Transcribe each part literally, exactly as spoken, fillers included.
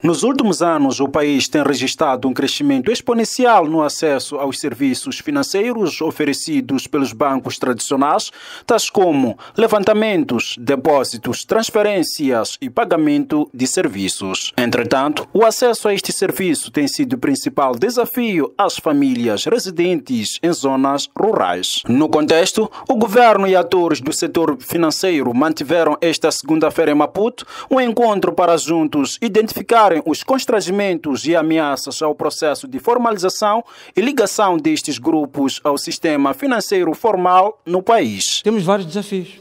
Nos últimos anos, o país tem registrado um crescimento exponencial no acesso aos serviços financeiros oferecidos pelos bancos tradicionais, tais como levantamentos, depósitos, transferências e pagamento de serviços. Entretanto, o acesso a este serviço tem sido o principal desafio às famílias residentes em zonas rurais. No contexto, o governo e atores do setor financeiro mantiveram esta segunda-feira em Maputo um encontro para juntos identificar os constrangimentos e ameaças ao processo de formalização e ligação destes grupos ao sistema financeiro formal no país. Temos vários desafios.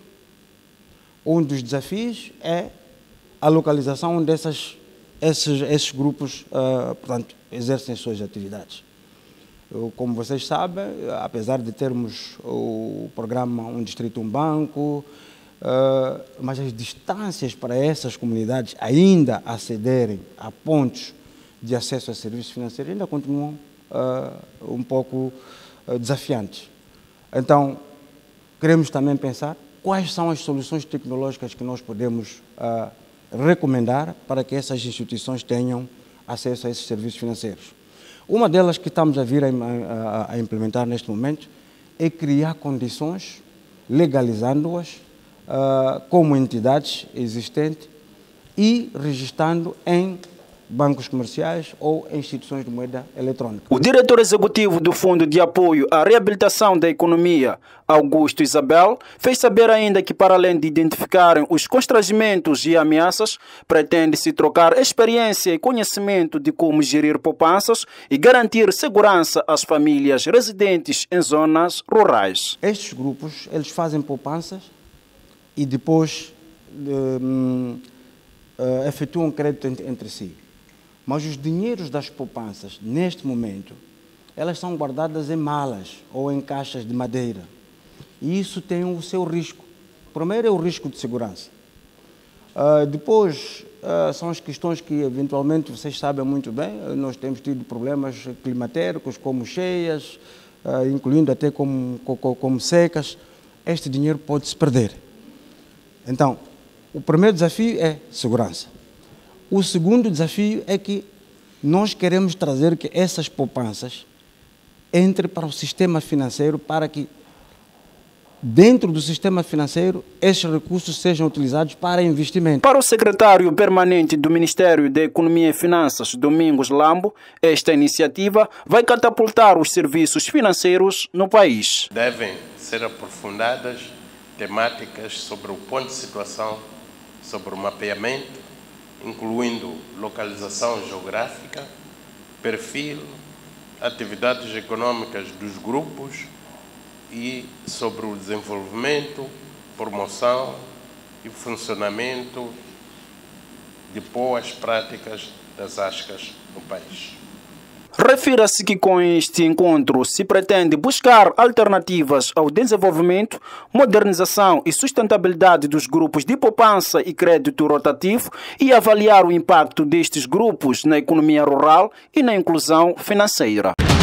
Um dos desafios é a localização onde essas, esses, esses grupos uh, portanto, exercem suas atividades. Eu, como vocês sabem, apesar de termos o programa Um Distrito, Um Banco, Uh, mas as distâncias para essas comunidades ainda acederem a pontos de acesso a serviços financeiros ainda continuam uh, um pouco uh, desafiantes. Então, queremos também pensar quais são as soluções tecnológicas que nós podemos uh, recomendar para que essas instituições tenham acesso a esses serviços financeiros. Uma delas que estamos a vir a, a, a implementar neste momento é criar condições, legalizando-as, Uh, como entidades existentes e registrando em bancos comerciais ou instituições de moeda eletrónica. O diretor executivo do Fundo de Apoio à Reabilitação da Economia, Augusto Isabel, fez saber ainda que, para além de identificarem os constrangimentos e ameaças, pretende-se trocar experiência e conhecimento de como gerir poupanças e garantir segurança às famílias residentes em zonas rurais. Estes grupos, eles fazem poupanças e depois um, uh, efetuam crédito entre, entre si. Mas os dinheiros das poupanças, neste momento, elas são guardadas em malas ou em caixas de madeira. E isso tem o seu risco. Primeiro é o risco de segurança. Uh, depois uh, são as questões que, eventualmente, vocês sabem muito bem, nós temos tido problemas climatéricos, como cheias, uh, incluindo até como, como, como secas. Este dinheiro pode se perder. Então, o primeiro desafio é segurança. O segundo desafio é que nós queremos trazer que essas poupanças entrem para o sistema financeiro para que, dentro do sistema financeiro, esses recursos sejam utilizados para investimento. Para o secretário permanente do Ministério da Economia e Finanças, Domingos Lambo, esta iniciativa vai catapultar os serviços financeiros no país. Devem ser aprofundadas temáticas sobre o ponto de situação, sobre o mapeamento, incluindo localização geográfica, perfil, atividades econômicas dos grupos e sobre o desenvolvimento, promoção e funcionamento de boas práticas das ascas no país. Refira-se que com este encontro se pretende buscar alternativas ao desenvolvimento, modernização e sustentabilidade dos grupos de poupança e crédito rotativo e avaliar o impacto destes grupos na economia rural e na inclusão financeira.